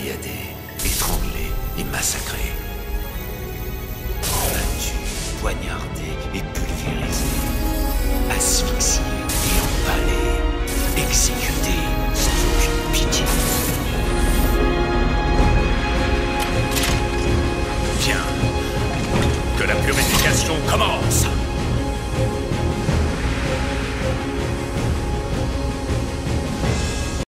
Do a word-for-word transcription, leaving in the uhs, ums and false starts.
tailladé, étranglé et massacré. Battu, poignardé et pulvérisé. Asphyxié et empalé. Exécuté sans aucune pitié. Bien. Que la purification commence.